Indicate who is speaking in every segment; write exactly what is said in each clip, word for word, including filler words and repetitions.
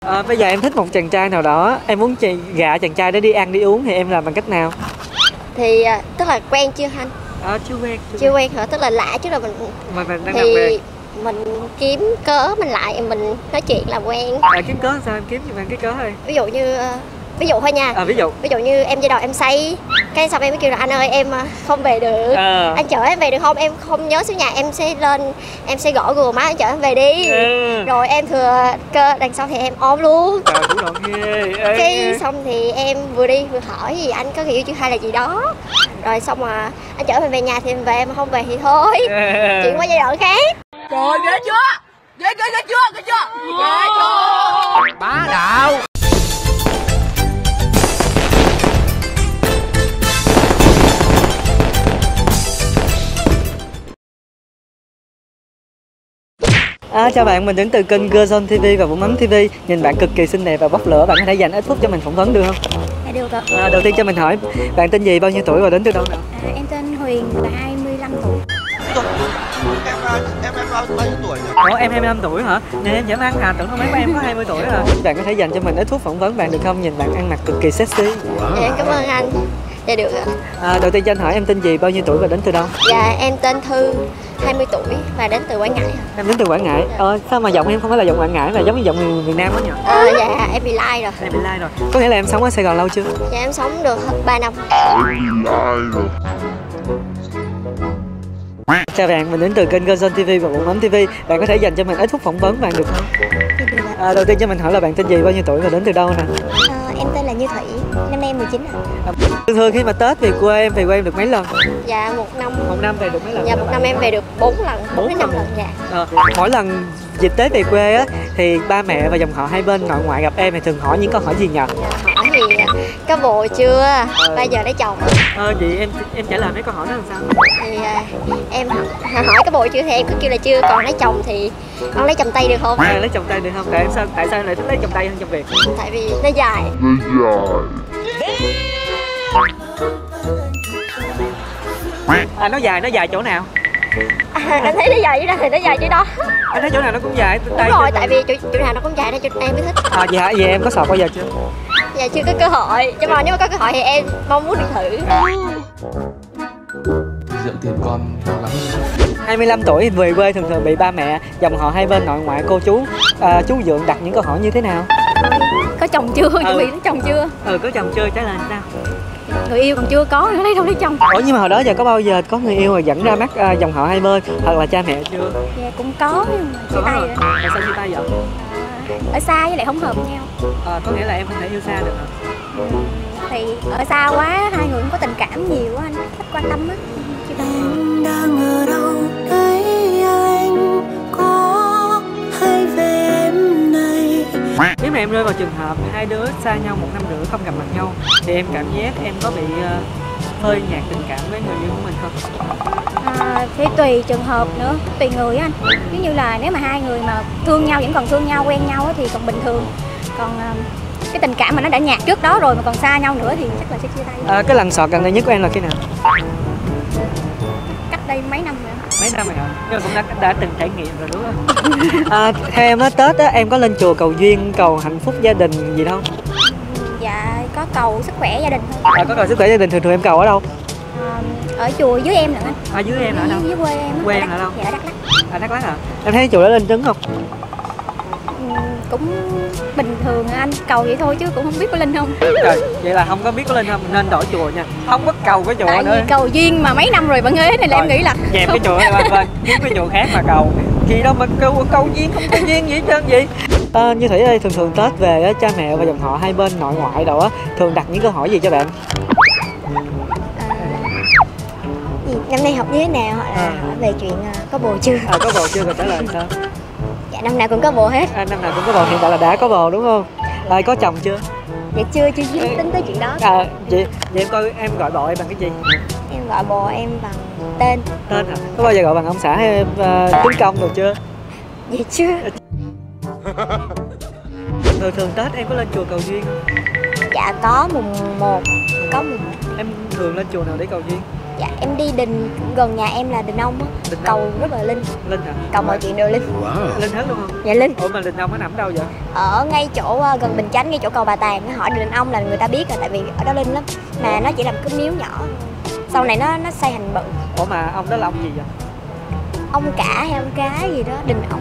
Speaker 1: À, bây giờ em thích một chàng trai nào đó, em muốn chị gạ chàng trai đó đi ăn đi uống thì em làm bằng cách nào?
Speaker 2: Thì à, tức là quen chưa anh?
Speaker 1: À, chưa quen.
Speaker 2: Chưa, chưa quen hả? Tức là lạ chứ là mình
Speaker 1: mà mình đang
Speaker 2: thì
Speaker 1: về.
Speaker 2: Mình kiếm cớ mình lại mình nói chuyện làm quen.
Speaker 1: À, kiếm cớ sao em kiếm cho bạn cái cớ thôi?
Speaker 2: Ví dụ như ví dụ thôi nha.
Speaker 1: À, ví dụ
Speaker 2: ví dụ như em giai đoạn em say cái xong em mới kêu là anh ơi em không về được. À. Anh chở em về được không? Em không nhớ số nhà, em sẽ lên em sẽ gõ Google Maps anh chở em về đi. À. Rồi em thừa cơ đằng sau thì em ôm luôn.
Speaker 1: Trời, chủ động ghê. Ê,
Speaker 2: cái
Speaker 1: ê.
Speaker 2: Xong thì em vừa đi vừa hỏi gì anh có người yêu chưa hay là gì đó. Rồi xong mà anh chở em về nhà thì em về, em không về thì thôi. À. Chuyện qua giai đoạn khác.
Speaker 3: Trời, ghê chưa? Ghê ghê ghê chưa? Ghê chưa? Ghê chưa? Bá đạo.
Speaker 1: À, chào bạn, mình đến từ kênh Girlzone ti vi và Vũ Mắm ti vi. Nhìn bạn cực kỳ xinh đẹp và bốc lửa, bạn có thể dành ít phút cho mình phỏng vấn được không?
Speaker 2: Dạ được ạ.
Speaker 1: À, đầu tiên cho mình hỏi, bạn tên gì, bao nhiêu tuổi và đến từ đâu nào?
Speaker 2: À, em tên Huyền, là hai mươi lăm tuổi.
Speaker 3: Em em em bao nhiêu tuổi nhỉ?
Speaker 1: Ủa, em hai mươi lăm tuổi hả? Nên em giảm ăn hả? Tưởng đâu mấy của em có hai mươi tuổi rồi. Bạn có thể dành cho mình ít phút phỏng vấn bạn được không? Nhìn bạn ăn mặc cực kỳ sexy.
Speaker 2: Dạ, em cảm ơn anh. Dạ được ạ.
Speaker 1: À, đầu tiên cho anh hỏi em tên gì, bao nhiêu tuổi và đến từ đâu?
Speaker 2: Dạ em tên Thư, hai mươi tuổi và đến từ Quảng Ngãi.
Speaker 1: Em đến từ Quảng Ngãi. Ờ, sao mà giọng em không phải là giọng Quảng Ngãi mà giống như giọng người miền Nam đó nhỉ?
Speaker 2: Ờ, dạ em bị lai rồi.
Speaker 1: Em bị lai rồi. Có nghĩa là em sống ở Sài Gòn lâu chưa?
Speaker 2: Dạ em sống được hơn ba năm.
Speaker 1: Chào bạn, mình đến từ kênh Girlzone ti vi và Vũ Mắm ti vi. Bạn có thể dành cho mình ít phút phỏng vấn bạn được không? À, đầu tiên cho mình hỏi là bạn tên gì, bao nhiêu tuổi và đến từ đâu nè?
Speaker 2: À, em tên là Như Thủy, năm nay em mười chín ạ.
Speaker 1: À, thường thường khi mà Tết về quê em về quê em được mấy lần?
Speaker 2: Dạ một năm.
Speaker 1: Một năm về được mấy lần?
Speaker 2: Dạ một năm em về được bốn lần, bốn đến năm lần. Dạ.
Speaker 1: À, mỗi lần dịp Tết về quê á thì ba mẹ và dòng họ hai bên nội ngoại gặp em thì thường hỏi những câu hỏi gì nhờ?
Speaker 2: Dạ, hỏi thì có bồ chưa? À. Bây giờ lấy chồng.
Speaker 1: Ờ, vậy em em trả lời mấy câu hỏi đó làm sao?
Speaker 2: Thì à, em hỏi có bồ chưa thì em cứ kêu là chưa, còn lấy chồng thì con lấy chồng Tây được không?
Speaker 1: À, lấy chồng Tây được không? Tại em sao tại sao em lại thích lấy chồng Tây hơn chồng Việt?
Speaker 2: Tại vì nó dài.
Speaker 1: À, nó dài, nó dài chỗ nào?
Speaker 2: À, em thấy nó dài chứ đâu thì nó dài chứ đó.
Speaker 1: Em thấy chỗ nào nó cũng dài.
Speaker 2: Đúng rồi, tại vì chỗ, chỗ nào nó cũng dài nên chỗ em mới thích.
Speaker 1: À, vậy hả? Vậy em có sọt bao giờ chưa?
Speaker 2: Dạ chưa có cơ hội, nhưng mà nếu mà có cơ hội thì em mong muốn được thử.
Speaker 4: Rượu tiền con lắm.
Speaker 1: hai mươi lăm tuổi về quê thường thường bị ba mẹ dòng họ hai bên nội ngoại cô chú à, chú dượng đặt những câu hỏi như thế nào?
Speaker 2: Có chồng chưa? Chuẩn
Speaker 1: Ừ.
Speaker 2: bị đến chồng chưa?
Speaker 1: Ừ, có chồng chưa? Trả lời sao?
Speaker 2: Người yêu còn chưa có, lấy đâu lấy chồng.
Speaker 1: Ủa, nhưng mà hồi đó giờ có bao giờ có người yêu rồi dẫn ra mắt à, dòng họ hai bên hoặc là cha mẹ chưa?
Speaker 2: Dạ cũng có nhưng mà chia tay rồi.
Speaker 1: Tại sao chia tay vậy?
Speaker 2: Ở xa với lại không hợp nhau.
Speaker 1: À, có nghĩa là em không thể yêu xa được hả?
Speaker 2: Thì ở xa quá, hai người cũng có tình cảm nhiều á anh, thích quan tâm á.
Speaker 5: Em đang ở đâu đấy anh, có hay về em này?
Speaker 1: Nếu mà em rơi vào trường hợp hai đứa xa nhau một năm rưỡi không gặp mặt nhau thì em cảm giác em có bị uh, hơi nhạt tình cảm với người yêu của mình không?
Speaker 2: À, thì tùy trường hợp nữa, tùy người á anh. Ví như là nếu mà hai người mà thương nhau, vẫn còn thương nhau, quen nhau á thì còn bình thường. Còn uh, cái tình cảm mà nó đã nhạt trước đó rồi mà còn xa nhau nữa thì chắc là sẽ chia tay.
Speaker 1: À, cái lần sọt gần đây nhất của em là khi nào?
Speaker 2: Cách đây mấy năm rồi.
Speaker 1: Mấy năm rồi hả? Nhưng mà cũng đã, đã từng trải nghiệm rồi đúng không? À, theo em á, Tết á, em có lên chùa cầu duyên, cầu hạnh phúc gia đình gì đâu?
Speaker 2: Dạ có cầu sức khỏe gia đình thôi.
Speaker 1: À, có cầu sức khỏe gia đình, thường thường em cầu ở đâu?
Speaker 2: À, ở chùa dưới em nữa anh.
Speaker 1: À, dưới em ở đâu?
Speaker 2: Dưới quê em.
Speaker 1: Quê em ở đâu?
Speaker 2: Dạ Đắk Lắk.
Speaker 1: À, Đắk Lắk hả? Em thấy chùa đó lên trứng không?
Speaker 2: Ừ, cũng bình thường anh, cầu vậy thôi chứ cũng không biết có linh không.
Speaker 1: Trời, vậy là không có biết có lên không, nên đổi chùa nha. Không có cầu cái chùa
Speaker 2: Tại
Speaker 1: nữa.
Speaker 2: vì cầu duyên mà mấy năm rồi vẫn ế nên là em nghĩ là
Speaker 1: dẹp cái chùa này qua bên, kiếm cái chùa khác mà cầu. Gì đâu mà cầu, cầu duyên không có duyên gì hết trơn vậy. À, Như Thủy ơi, thường thường Tết về á, cha mẹ và dòng họ hai bên nội ngoại đâu á thường đặt những câu hỏi gì cho bạn?
Speaker 2: À, gì, năm nay học như thế nào, hoặc là
Speaker 1: À.
Speaker 2: hỏi về chuyện uh, có bồ chưa.
Speaker 1: À, có bồ chưa rồi trả lời sao?
Speaker 2: Dạ năm nào cũng có bồ hết.
Speaker 1: À, năm nào cũng có bồ, hiện tại là đã có bồ đúng không? À, có chồng chưa?
Speaker 2: Dạ chưa, chưa tính tới chuyện đó.
Speaker 1: À, vậy, vậy em coi em gọi bồ em bằng cái gì?
Speaker 2: Em gọi bồ em bằng tên.
Speaker 1: Tên hả? Có bao giờ gọi bằng ông xã hay em uh, tính công được chưa?
Speaker 2: Dạ chưa.
Speaker 1: Thường thường Tết em có lên chùa cầu duyên không?
Speaker 2: Dạ có mùng một, có mùng một.
Speaker 1: Em thường lên chùa nào để cầu duyên?
Speaker 2: Dạ em đi đình gần nhà em là Đình Ông á.
Speaker 1: Đình
Speaker 2: Cầu
Speaker 1: Ông.
Speaker 2: rất là linh.
Speaker 1: Linh hả?
Speaker 2: Cầu mọi chuyện đều linh.
Speaker 4: Wow.
Speaker 1: Linh hết luôn không?
Speaker 2: Dạ linh.
Speaker 1: Ủa mà Đình Ông nó nằm đâu vậy?
Speaker 2: Ở ngay chỗ uh, gần Bình Chánh, ngay chỗ cầu Bà Tàng, hỏi Đình Ông là người ta biết rồi, tại vì ở đó linh lắm. Mà nó chỉ là một cái miếu nhỏ. Sau này nó nó xây thành bự.
Speaker 1: Ủa mà ông đó là ông gì vậy?
Speaker 2: Ông cả hay ông cái gì đó, Đình Ông.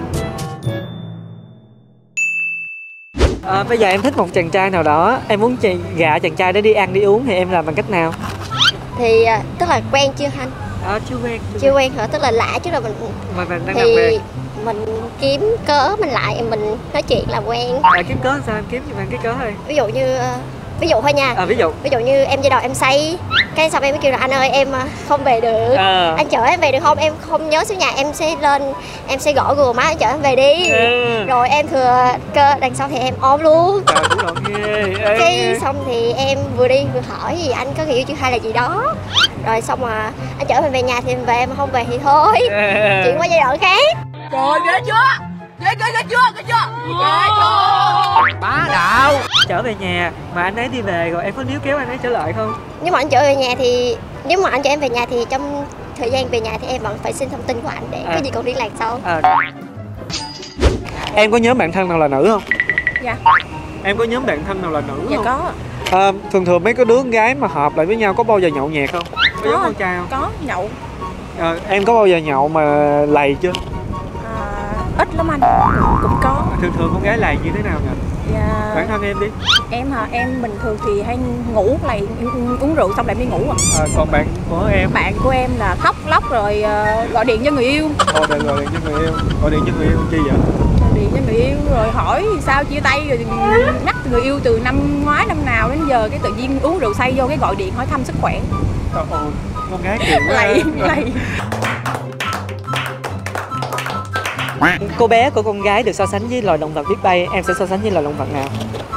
Speaker 1: À, bây giờ em thích một chàng trai nào đó, em muốn chị gạ chàng trai đó đi ăn đi uống thì em làm bằng cách nào?
Speaker 2: Thì uh, tức là quen chưa anh?
Speaker 1: À, chưa quen.
Speaker 2: Chưa, chưa quen hả? Tức là lạ chứ là mình
Speaker 1: Mà mình đang làm
Speaker 2: thì
Speaker 1: quen.
Speaker 2: mình kiếm cớ mình lại mình nói chuyện là quen.
Speaker 1: À, kiếm cớ sao em kiếm cho bạn cái cớ thôi.
Speaker 2: Ví dụ như uh, ví dụ thôi nha.
Speaker 1: À, ví dụ.
Speaker 2: Ví dụ như em dây đầu em say, cái xong em mới kêu là anh ơi em không về được.
Speaker 1: À.
Speaker 2: Anh chở em về được không? Em không nhớ số nhà, em sẽ lên em sẽ gõ Google Maps anh chở em về đi.
Speaker 1: À.
Speaker 2: Rồi em thừa cơ đằng sau thì em ôm luôn.
Speaker 1: Trời cũng đoạn ghê. Ê,
Speaker 2: Cái
Speaker 1: ghê.
Speaker 2: xong thì em vừa đi vừa hỏi gì anh có người yêu chưa hay là gì đó. Rồi xong mà anh chở em về nhà thì em về, mà không về thì thôi.
Speaker 1: À.
Speaker 2: Chuyện qua giai đoạn khác.
Speaker 3: Trời ghê chưa? Ghê ghê ghê chưa? Ghê chưa? Ghê chưa? Bá đạo.
Speaker 1: Trở về nhà mà anh ấy đi về rồi em có níu kéo anh ấy trở lại không?
Speaker 2: Nếu mà anh chở về nhà thì nếu mà anh chở em về nhà thì trong thời gian về nhà thì em vẫn phải xin thông tin của anh để
Speaker 1: À.
Speaker 2: cái gì còn liên lạc sau.
Speaker 1: À. Em có nhóm bạn thân nào là nữ không?
Speaker 6: Dạ.
Speaker 1: Em có nhóm bạn thân nào là nữ
Speaker 6: Dạ
Speaker 1: không?
Speaker 6: có.
Speaker 1: À, thường thường mấy cái đứa con gái mà hợp lại với nhau có bao giờ nhậu nhẹt không? Có giống con trai không?
Speaker 6: Có nhậu.
Speaker 1: À, em có bao giờ nhậu mà lầy chưa?
Speaker 6: À, ít lắm anh. Cũng có.
Speaker 1: Thường thường con gái lầy như thế nào nhỉ?
Speaker 6: Dạ.
Speaker 1: Bản thân em đi.
Speaker 6: Em hả? Em bình thường thì hay ngủ lại uống rượu xong lại mới ngủ à.
Speaker 1: À, còn bạn của em?
Speaker 6: Bạn của em là khóc lóc rồi uh, gọi điện cho người yêu.
Speaker 1: Ồ, để gọi điện cho người yêu. Gọi điện cho người yêu chi vậy?
Speaker 6: Gọi điện cho người yêu rồi hỏi sao chia tay, rồi nhắc người yêu từ năm ngoái năm nào đến giờ, cái tự nhiên uống rượu say vô cái gọi điện hỏi thăm sức khỏe.
Speaker 1: Ồ, con gái kiểu
Speaker 6: Lầy lầy.
Speaker 1: Cô bé của con gái được so sánh với loài động vật biết bay, em sẽ so sánh với loài động vật nào?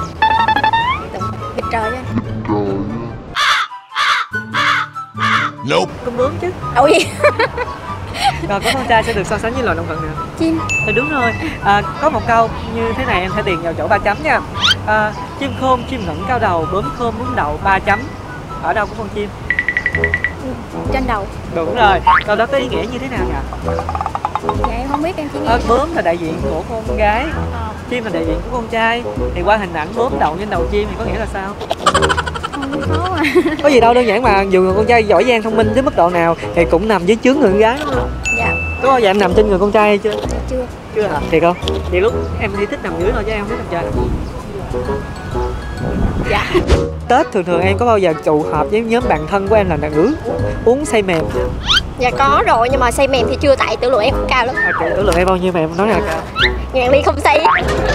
Speaker 2: Vịt trời á.
Speaker 4: Nope.
Speaker 1: Con bướm chứ.
Speaker 6: Ủa gì?
Speaker 1: Rồi có con trai sẽ được so sánh với loài động vật nào?
Speaker 2: Chim.
Speaker 1: Thì đúng rồi. À, có một câu như thế này em sẽ điền vào chỗ ba chấm nha. À, chim khôn chim ngẩng cao đầu, bướm khôn bướm đậu, ba chấm. Ở đâu có con chim?
Speaker 2: Trên đầu.
Speaker 1: Đúng rồi. Câu đó có ý nghĩa như thế nào nhỉ?
Speaker 2: Dạ em không biết, em chỉ nghe.
Speaker 1: À, bướm là đại diện của con gái, chim là đại diện của con trai. Thì qua hình ảnh bướm đậu trên đầu chim thì có nghĩa là sao?
Speaker 2: Không khó mà.
Speaker 1: Có gì đâu, đơn giản mà dù người con trai giỏi giang thông minh tới mức độ nào thì cũng nằm dưới chướng người con gái đúng không?
Speaker 2: Dạ.
Speaker 1: Có bao giờ em nằm trên người con trai hay chưa?
Speaker 2: Chưa.
Speaker 1: Chưa hả? Thiệt không? Thì lúc em chỉ thích nằm dưới thôi chứ em không thích nằm trên.
Speaker 6: Dạ.
Speaker 1: Tết thường thường em có bao giờ tụ họp với nhóm bạn thân của em là nữ uống say mềm chưa?
Speaker 2: Dạ có rồi, nhưng mà say mềm thì chưa, tại tử lượng em cao lắm.
Speaker 1: À, tử lượng em bao nhiêu mà em nói là cao?
Speaker 2: Ngàn ly không say.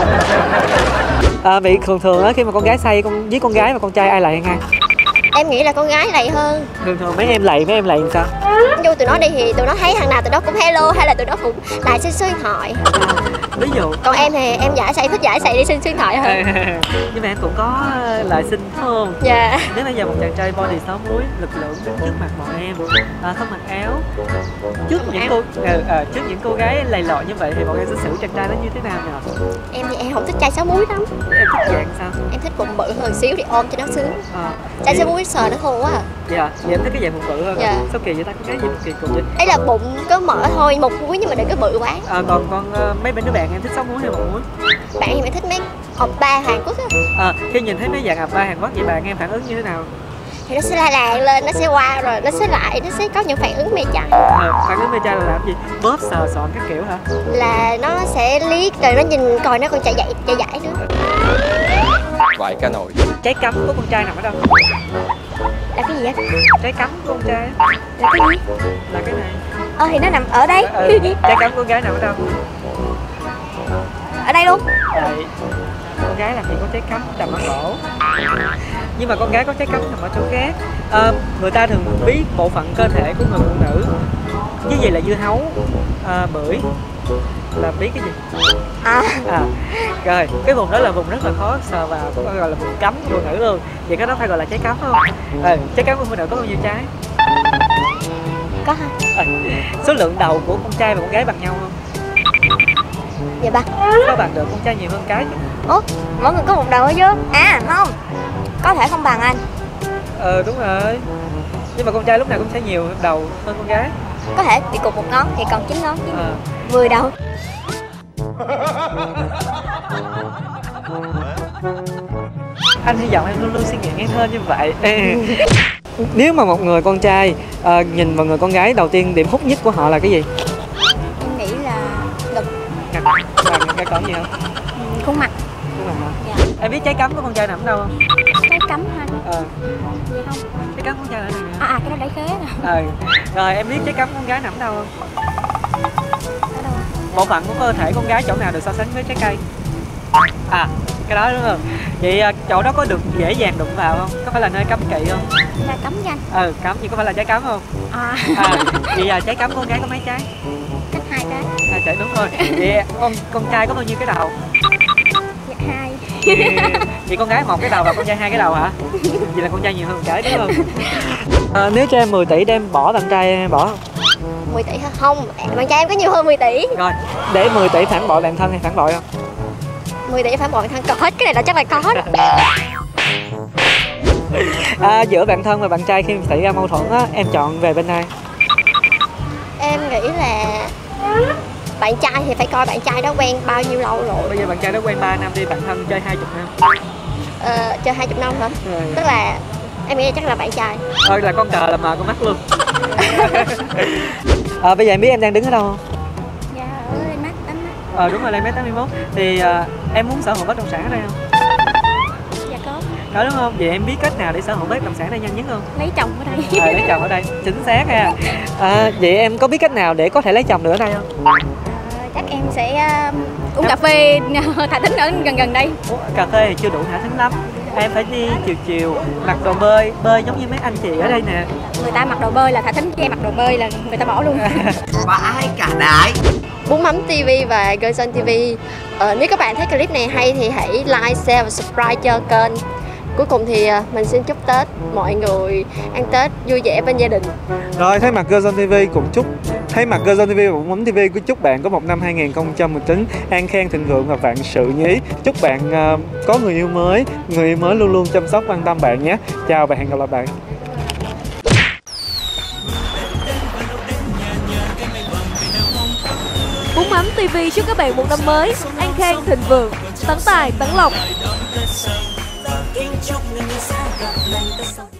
Speaker 1: À, bị thường thường á khi mà con gái say con với con gái và con trai ai lại hơn ai?
Speaker 2: Em nghĩ là con gái lầy hơn.
Speaker 1: Thường thường mấy em lầy mấy em lầy làm sao?
Speaker 2: Vô tụi nó đi thì tụi nó thấy thằng nào tụi nó cũng hello, hay là tụi nó cũng lại xin số điện thoại.
Speaker 1: Ví dụ.
Speaker 2: Còn em thì em giải say, thích giải say đi xin số điện thoại hơn.
Speaker 1: Nhưng mà em cũng có lại xin phải không?
Speaker 2: Dạ.
Speaker 1: Nếu bây giờ một chàng trai body sáu múi lực lượng đứng trước mặt bọn em, à, không mặc áo, trước những cô à, à, trước những cô gái lầy lội như vậy thì bọn em sẽ xử chàng trai đó như thế nào nhỉ?
Speaker 2: Em thì em không thích trai sáu múi lắm.
Speaker 1: Em thích dạng sao?
Speaker 2: Em thích bụng bự hơn xíu thì ôm cho nó sướng.
Speaker 1: À,
Speaker 2: Trai sáu múi sờ nó thô quá à.
Speaker 1: dạ, vậy em thích cái dạng bụng bự hơn.
Speaker 2: Dạ.
Speaker 1: Sao kỳ vậy ta, có cái gì kỳ cục vậy?
Speaker 2: Ấy là bụng có mỡ thôi, một múi nhưng mà đừng có bự quá.
Speaker 1: À, còn con uh, mấy bên đứa bạn em thích sáu múi hay một múi?
Speaker 2: Bạn thì em thích mấy oppa Hàn Quốc á.
Speaker 1: À, khi nhìn thấy mấy dạng ập ba Hàn Quốc vậy bạn em phản ứng như thế nào?
Speaker 2: Thì nó sẽ la làng lên, nó sẽ qua rồi nó sẽ lại, nó sẽ có những phản ứng mê trai.
Speaker 1: À, phản ứng mê trai là làm gì? Bóp sờ soạn các kiểu hả?
Speaker 2: Là nó sẽ liếc rồi nó nhìn coi nó còn chạy dậy chạy dãi nữa.
Speaker 4: Vài ca nồi.
Speaker 1: Trái cắm của con trai nằm ở đâu?
Speaker 2: Là cái gì á?
Speaker 1: Trái cắm của con trai
Speaker 2: Là cái gì?
Speaker 1: là cái này.
Speaker 2: Ờ thì nó nằm ở đây.
Speaker 1: Ừ, trái cắm của con gái nằm ở đâu?
Speaker 2: Ở đây luôn.
Speaker 1: Đấy. Con gái làm gì có trái cắm nằm ở cổ. Nhưng mà con gái có trái cắm nằm ở chỗ khác. À, người ta thường biết bộ phận cơ thể của người phụ nữ. Như vậy là dưa hấu, à, bưởi là biết cái gì?
Speaker 2: À.
Speaker 1: À, rồi cái vùng đó là vùng rất là khó sờ vào, có gọi là vùng cấm của phụ nữ luôn. Vậy cái đó phải gọi là trái cấm không? À, trái cấm của phụ nữ có bao nhiêu trái?
Speaker 2: Có hả?
Speaker 1: À, số lượng đầu của con trai và con gái bằng nhau không?
Speaker 2: Dạ ba.
Speaker 1: Có bằng được, con trai nhiều hơn cái.
Speaker 2: Ủa, mỗi người có một đầu hết chứ? À không, có thể không bằng anh.
Speaker 1: Ờ đúng rồi. Nhưng mà con trai lúc nào cũng sẽ nhiều đầu hơn con gái.
Speaker 2: Có thể bị cụt một ngón thì còn chín ngón chứ.
Speaker 1: À.
Speaker 2: mười đầu.
Speaker 1: Anh hy vọng em luôn luôn suy nghĩ ngắn hơn như vậy. Nếu mà một người con trai uh, nhìn vào người con gái, đầu tiên điểm hút nhất của họ là cái gì?
Speaker 2: Em nghĩ là ngực.
Speaker 1: Ngực. Và cái còn gì không?
Speaker 2: Ừ, khuôn mặt.
Speaker 1: Khuôn mặt hả?
Speaker 2: Dạ.
Speaker 1: Em biết trái cấm của con trai nằm ở đâu không?
Speaker 2: Cái cấm hả?
Speaker 1: Ờ.
Speaker 2: Gì không?
Speaker 1: Trái cấm của con trai là gì nè?
Speaker 2: À, à cái đó đẩy khế nè.
Speaker 1: Ờ. Rồi em biết trái cấm của con gái nằm ở đâu không?
Speaker 2: Ở đâu?
Speaker 1: Bộ phận của cơ thể con gái chỗ nào được so sánh với trái cây? À, cái đó đúng không? Vậy chỗ đó có được dễ dàng đụng vào không? Có phải là nơi cấm kỵ không?
Speaker 2: Là cấm danh.
Speaker 1: Ừ, cấm, vậy có phải là trái cấm không?
Speaker 2: À.
Speaker 1: À, vậy giờ trái cấm con gái có mấy trái?
Speaker 2: Cách hai trái.
Speaker 1: Hai trái, đúng rồi. Vậy con con trai có bao nhiêu cái đầu?
Speaker 2: Dạ hai.
Speaker 1: Vậy, vậy con gái một cái đầu và con trai hai cái đầu hả? Vậy là con trai nhiều hơn trái đúng không? À, nếu cho em mười tỷ để em bỏ bạn trai em bỏ không?
Speaker 2: mười tỷ hả? Không, bạn trai em có nhiều hơn mười tỷ.
Speaker 1: Rồi, để mười tỷ phản bội bạn thân hay phản bội không?
Speaker 2: mười tỷ phản bội bạn thân có hết, cái này là chắc là có đó.
Speaker 1: À, giữa bạn thân và bạn trai khi xảy ra mâu thuẫn á, em chọn về bên ai?
Speaker 2: Em nghĩ là bạn trai thì phải coi bạn trai đó quen bao nhiêu lâu rồi.
Speaker 1: Bây giờ bạn trai đó quen ba năm đi, bạn thân chơi hai mươi năm.
Speaker 2: Ờ, chơi hai mươi năm hả?
Speaker 1: Ừ.
Speaker 2: Tức là em nghĩ là chắc là bạn trai.
Speaker 1: Thôi là con cờ là mờ con mắt luôn. À, bây giờ em biết em đang đứng ở đâu không?
Speaker 2: Dạ, ở Landmark tám mươi mốt.
Speaker 1: Ờ đúng rồi, Landmark tám mươi mốt. Thì à, em muốn sở hữu bất động sản ở đây không?
Speaker 2: Dạ có.
Speaker 1: Có đúng không? Vậy em biết cách nào để sở hữu bất động sản đây nhanh nhất không?
Speaker 2: Lấy chồng ở đây.
Speaker 1: À, lấy chồng ở đây, chính xác ha. À, vậy em có biết cách nào để có thể lấy chồng được ở đây không?
Speaker 2: Ờ, chắc em sẽ uh, uống cà phê thả thính ở gần gần đây.
Speaker 1: Ủa, cà phê thì chưa đủ thả thính lắm. Em phải đi chiều chiều, mặc đồ bơi, bơi giống như mấy anh chị ở đây nè.
Speaker 2: Người ta mặc đồ bơi là thả thính, em mặc đồ bơi là người ta bỏ luôn.
Speaker 3: Vãi cả đái.
Speaker 2: Bún Mắm ti vi và Girlzone ti vi. Ờ, nếu các bạn thấy clip này hay thì hãy like, share và subscribe cho kênh. Cuối cùng thì mình xin chúc Tết mọi người ăn Tết vui vẻ bên gia đình.
Speaker 7: Rồi, thay mặt Girlzone ti vi cũng chúc thay mặt Girlzone ti vi và Bún Mắm ti vi cũng chúc bạn có một năm hai nghìn không trăm mười chín an khang thịnh vượng và vạn sự như ý. Chúc bạn uh, có người yêu mới, người yêu mới luôn luôn chăm sóc quan tâm bạn nhé. Chào và hẹn gặp lại bạn.
Speaker 8: Bún Mắm ti vi chúc các bạn một năm mới an khang thịnh vượng, tấn tài tấn lộc.